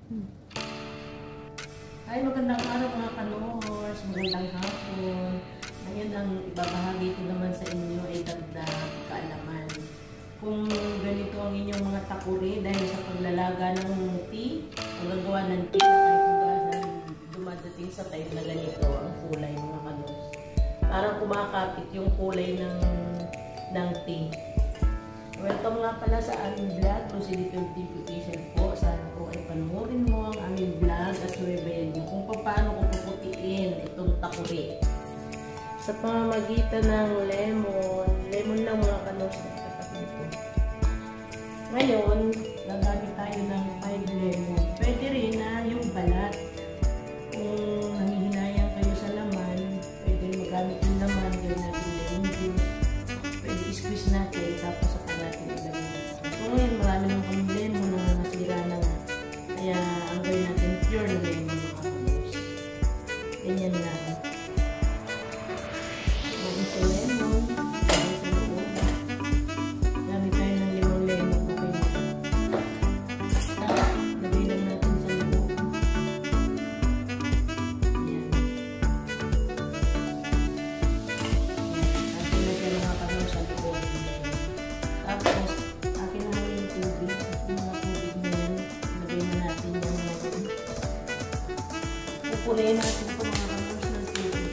Ay, magandang araw mga kanors, magandang hapon. Ngayon ang ibabahagi ko naman sa inyo ay dagdag kaalaman. Kung ganito ang inyong mga takuri dahil sa paglalaga ng tea, ang gagawa ng tea na kahit hugasan, dumadating sa time na ganito ang kulay mga kanors. Parang kumakapit yung kulay ng tea. Welcome nga pala sa aming vlog, Rosely Beautification po. Sana po ay panoorin mo ang aming vlog at subaybayan niyo kung paano ko puputiin itong takuri. Sa pamamagitan ng lemon lang mga kanors na itatapin ko. Ngayon, gagamit tayo ng 5 lemon. Pwede rin na yung balat. Kung nanghihinayang kayo sa laman, pwede magamit yung laman, gawin natin lemon juice. Pwede squeeze natin, tapos saka natin ilagay. So ngayon, marami ng kaming lemon na nasira na nga. Kaya ang gawin natin pure na lemon mga kanors. Ganyan lang. Sa lemon, sa loob. Gamit tayo ng lemon. Okay. Lagay lang natin sa loob. Ayan. Akin na siya mga kanors sa loob. Tapos, akin na yung tubig. Yung mga tubig na yan, lagay na natin yung lemon. Pupunayin natin ito mga kanors ng tubig.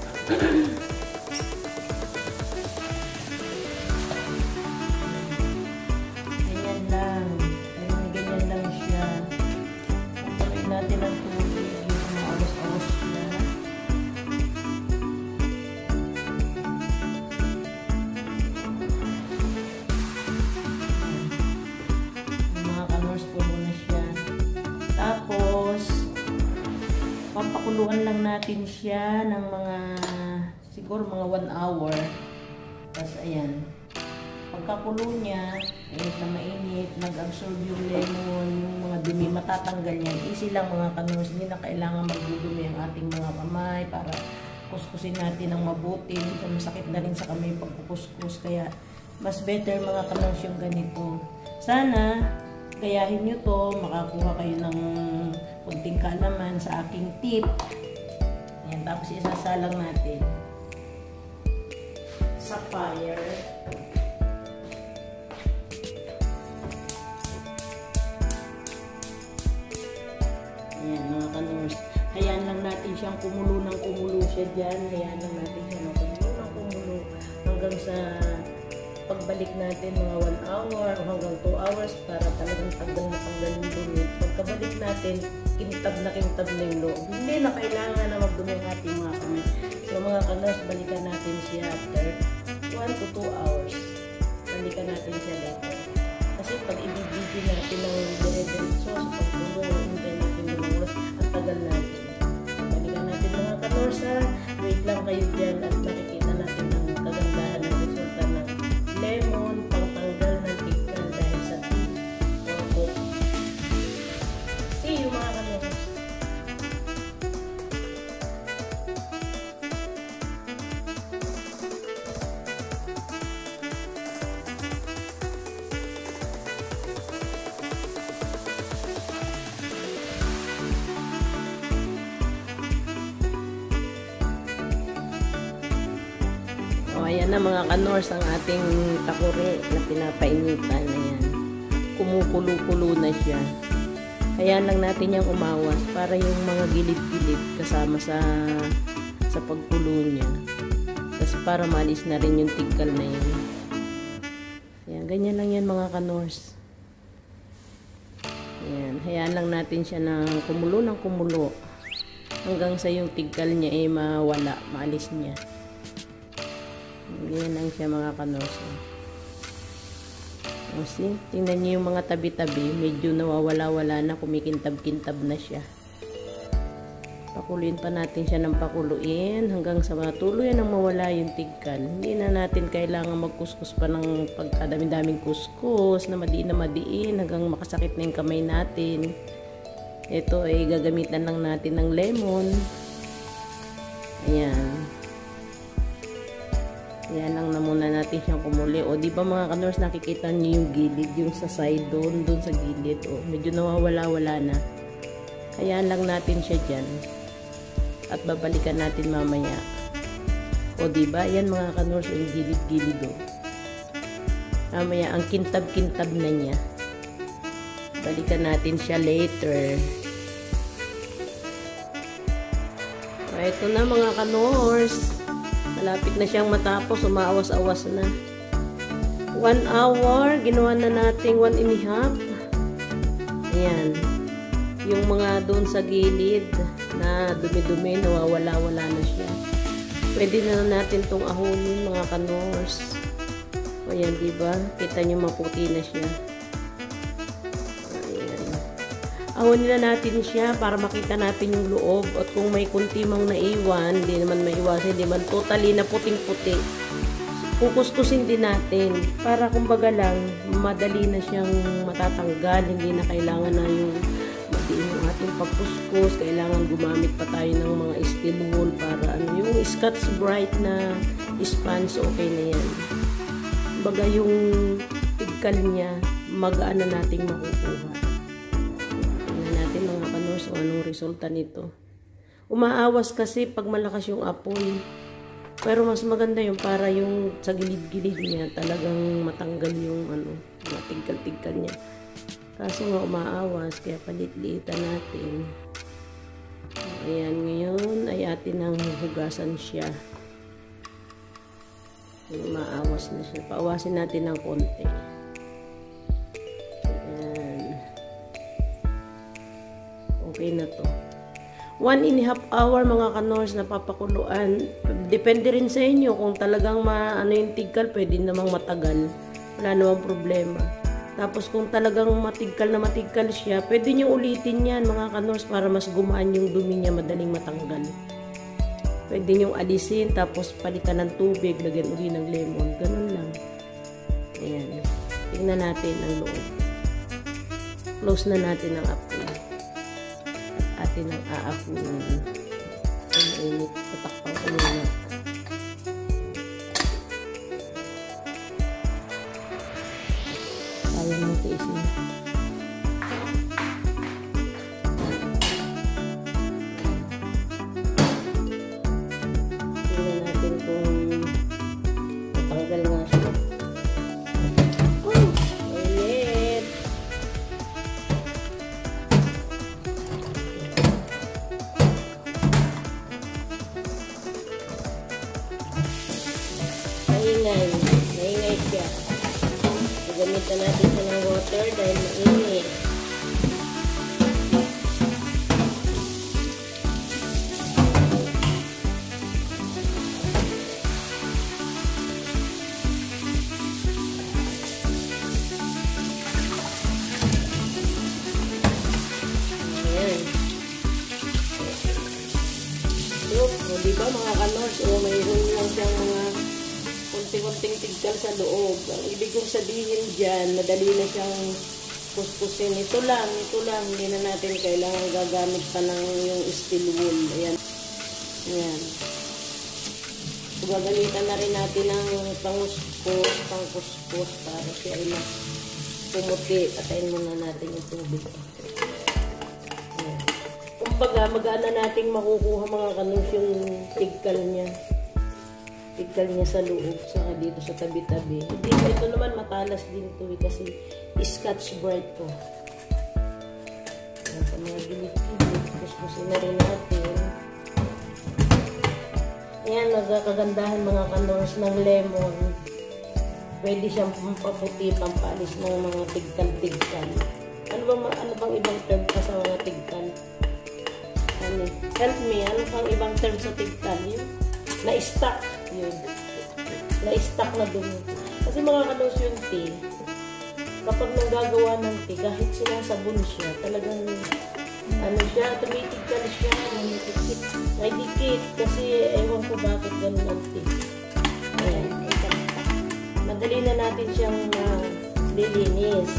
Papakuluan lang natin siya ng mga siguro mga 1 hour. Tapos ayan. Pagkakulo niya, mainit na mainit, nag-absorb yung lemon, yung mga dumi, matatanggal yan. Easy lang mga kanors, hindi na kailangan magdudumi ang ating mga kamay para kuskusin natin ng mabuti. Masakit na rin sa kamay pagkukuskus. Kaya mas better mga kanors yung ganito. Sana gayahin nyo to, makakuha kayo ng kunting kaalaman sa aking tip. Ayan, tapos isasalang natin sa fire. Ayan mga kanors. Hayaan lang natin siyang kumulo ng kumulo siya dyan. Hayaan lang natin siya ng kumulo hanggang sa pagbalik natin mga 1 hour o hanggang 2 hours para talagang tanggal yung dumi. Pagkabalik natin, kintab na yung loob. Hindi na kailangan na magdumi ang ating mga kamay. So mga kanors, balikan natin siya after 1 to 2 hours. Balikan natin siya later. Kasi pag ibibigin natin ng dire-diretso sa pagbulo, hintay natin ng oras, ang tagal natin. Balikan natin mga kanors ha. Wait lang kayo dyan at makikita natin ang kagandahan ng resulta ng lemon, pangtanggal ng tignan dahil sa tea. See you mga kanors. Ayan na mga kanors ang ating takuri na pinapainitan na yan. Kumukulo-kulo na siya. Hayaan lang natin yung umawas para yung mga gilid-gilid kasama sa pagkulo niya. Tapos para malis na rin yung tigkal na yun. Ayan, ganyan lang yan mga kanors. Ayan, hayaan lang natin siya ng kumulo hanggang sa yung tigkal niya ay mawala, maalis niya. Ganyan lang siya mga kanors. See, tingnan niyo yung mga tabi-tabi, medyo nawawala-wala na, kumikintab-kintab na siya. Pakuluin pa natin siya ng pakuluin hanggang sa matuluyan nang mawala yung tigkal. Hindi na natin kailangan magkuskus pa ng pagkadami-daming kuskus na madiin hanggang makasakit na yung kamay natin. Ito ay gagamitan lang natin ng lemon. Ayan. Yan lang na muna natin siyang kumuli. O, di ba mga kanors, nakikita niyo yung gilid, yung sa side doon sa gilid. O, medyo nawawala-wala na. Hayaan lang natin siya dyan. At babalikan natin mamaya. O diba? Yan mga kanors, yung gilid-gilid o. Mamaya, ang kintab-kintab na niya. Balikan natin siya later. Ito na mga kanors. Malapit na siyang matapos. Umaawas-awas na. 1 hour. Ginawa na natin 1.5. Ayan. Yung mga doon sa gilid na dumi-dumi, nawawala-wala na siya. Pwede na natin itong ahonin mga kanors. Ayan, diba? Kita nyo maputi na siya. Ahonin na natin siya para makita natin yung loob. At kung may kunti mang naiwan, hindi naman maiwasan, hindi man totally na puting-puti. Kukuskusin din natin para kumbaga lang, madali na siyang matatanggal. Hindi na kailangan na yung ating pagkuskus. Kailangan gumamit pa tayo ng mga steel wool para yung Scotch Brite na sponge, okay na yan. Kumbaga yung tigkal niya, magaan na nating makukuha. So, anong resulta nito? Umaawas kasi pag malakas yung apoy. Pero mas maganda yung para yung sa gilid-gilid niya talagang matanggal yung matigkal-tigkal niya. Kaso nga umaawas, kaya palit-liitan natin. Ayan, ngayon ay atin ang hugasan siya. Umaawas na siya. Paawasin natin ng konti. Okay na to. 1.5 hour mga kanors na papakuluan. Depende rin sa inyo kung talagang yung tigkal, pwede namang matagal. Wala namang problema. Tapos kung talagang matigkal siya, pwede nyo ulitin yan mga kanors para mas gumaan yung dumi niya, madaling matanggal. Pwede nyo alisin, tapos palitan ng tubig, lagyan uli ng lemon. Ganun lang. Ayan. Tingnan natin ang loob. Close na natin ang apoy. Atin ang aapunin. Ang init. Patakpang ko muna. Kaya nang tiisin. Tingnan natin kung matanggal nga siya. Maingay siya. Gagamitan natin siya ng water dahil mainit. Ayan. So, diba mga kanors, mayroon lang siyang mga kunting-kunting tigkal sa loob. Ang ibig kong sabihin dyan, madali na siyang kuskusin. Ito lang. Hindi na natin kailangan gagamit pa ng yung steel wool. Ayan. Ayan. So, gagamitan na rin natin ng pangkuskus para siya ay mas pumuti. Patayin muna natin yung tubig. Ayan. Kumbaga, magaan na nating makukuha mga kanus yung tigkal niya. Tigkal niya sa loob, saka dito sa tabi-tabi. Ito naman matalas din ito kasi Scotch Brite to. Sa mga gilid-gilid, kuskusin na rin natin. Ayan, nagkakagandahan mga kanors ng lemon. Pwede siyang pampaputi, pampalis ng mga tigkal-tigkal. Ano bang ibang term pa sa mga tigkal? Help me, ano bang ibang term sa tigkal? Yun? Na-stuck. Yun. Na-stuck na dumi. Kasi mga kanors yung tea, kapag nanggagawa ng tea, kahit sinasabon siya, talagang tumitigkal siya, may dikit. Kasi ewan ko bakit ganun ang tea. Ayan. Madali na natin siyang lilinis.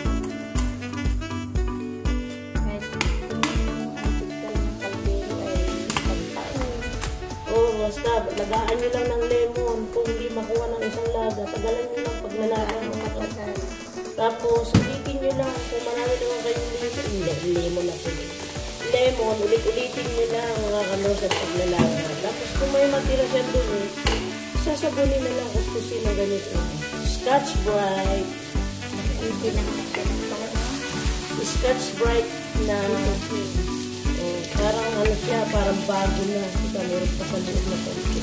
Basta, lagaan nyo lang ng lemon. Kung hindi makuha ng isang laga, tagalan nyo lang pag nalagaan ng makasal. Tapos, ulitin nyo lang. Kung marami naman kayong lemon na po. lemon, ulit-ulitin nyo lang mga kanors at paglalaga. Tapos kung may matira siya dun, sasabunin na lang kuskusin na ganito. Scotch Brite. Hindi na siya ng Scotch Brite na parang ano siya, parang bago na. Ika, meron pa sa loob na konti.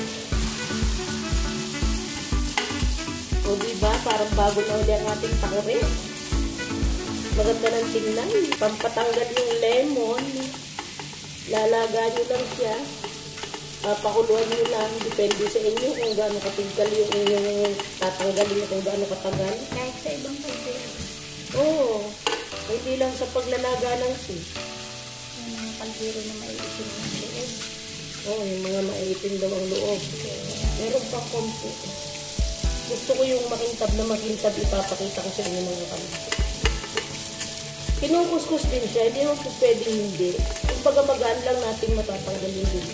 O diba, parang bago na ulit ang ating takore. Maganda ng tingnan. Pampatanggal yung lemon. Lalaga nyo lang siya. Pakuluan nyo lang. Depende sa inyo kung gaano katiggal yung inyong tatanggalin nyo kung gaano katagal. kahit sa ibang kaldero. Oo. Hindi lang sa paglalaga ng fish. Yung mga kaldero na may itim ng loob. Oo, yung mga maiitim daw ang loob. Meron pa konti. Gusto ko yung makintab na makintab. Ipapakita ko sa inyo mga kaldero. Kinukuskus din siya. Hindi mo po pwedeng hindi. Kung pagamagaan lang natin matatanggalin din.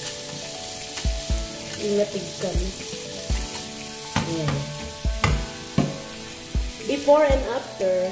Yung natigkan. Ayan. Before and after,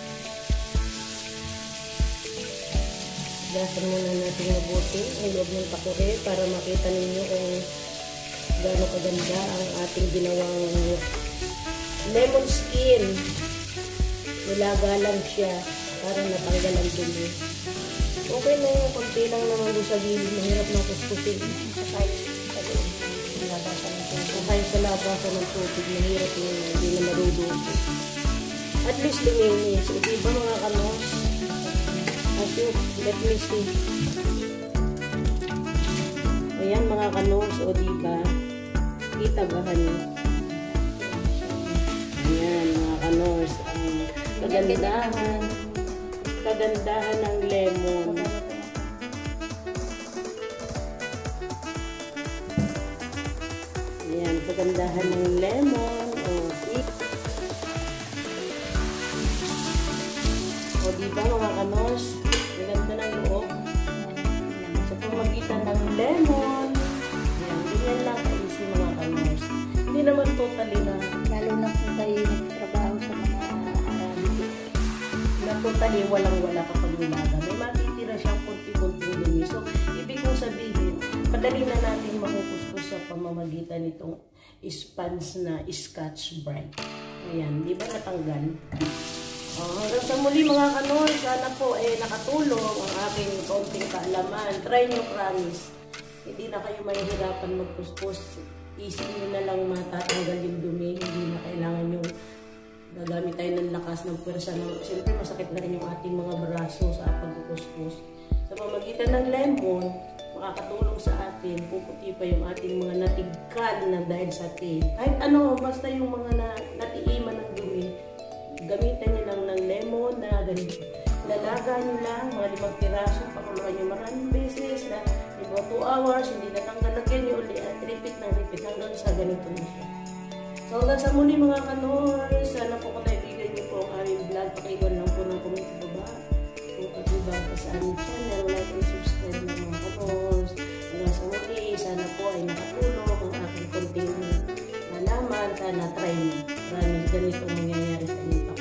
gasan muna natin mabuti ang loob ng takore para makita ninyo kung gaano kaganda ang ating ginawang lemon skin. Nilaga lang siya para natanggal ang dumi. Okay na yung konti lang naman doon sa gilid. Mahirap na kuskusin. Kahit sa loob ng labasan ng tubig. Kung kahit sa labasan ng tubig, mahirap yun. Hindi na marudoko. At least luminis. O diba mga kanos? Let me see. Ayan mga kanos. O diba? Kita ba niyo? Ayan mga kanos. Ang kagandahan ng lemon. Ayan, kagandahan ng lemon. O diba mga kanos? Maganda ng loob. Sa pamagitan ng lemon. Ayan, ganyan lang kaisi mga kanos. Hindi naman totally na. Lalo na kung kayo nagtrabaho sa mga Na totally walang-wala kapag nilaga. May matitira siyang konti-konting dumi. So, ibig kong sabihin, madali na natin makukuskus sa pamamagitan nitong sponge na Scotch Brite. Ayan, di ba natanggal? Hanggang sa muli mga kanor, sana po nakatulong ang aking kaunting kaalaman. Try nyo, promise. Hindi na kayo mahihirapan magkuskus. Easy nyo na lang matatanggal yung dumi. Hindi na kailangan yung gagamit tayo ng lakas ng pwersa. Siyempre masakit na rin yung ating mga braso sa pagkukuskus. Sa pamagitan ng lemon, makakatulong sa atin, puputi pa yung ating mga natigkal na dahil sa tea. Kahit ano, basta yung mga natiiman ng dumi, gamitan nyo lang ng lemon na ganito. Lalaga nyo lang, mga 5 piraso, pakuluan nyo maraming beses na 2 hours, hindi natanggal, lagyan nyo ulit at repeat hanggang sa ganito na siya. So hanggang sa muli mga kanor, sana po kung naibigan nyo po ang aming vlog, pakiwan lang po ng comment sa baba. Kung pag-ibang pa sa aming channel, like and subscribe ng mga kanor. Hanggang sa muli, sana po ay nakatulong ang aking konting nalaman. Sana try nyo. Maraming ganito mangyayari sa inyo.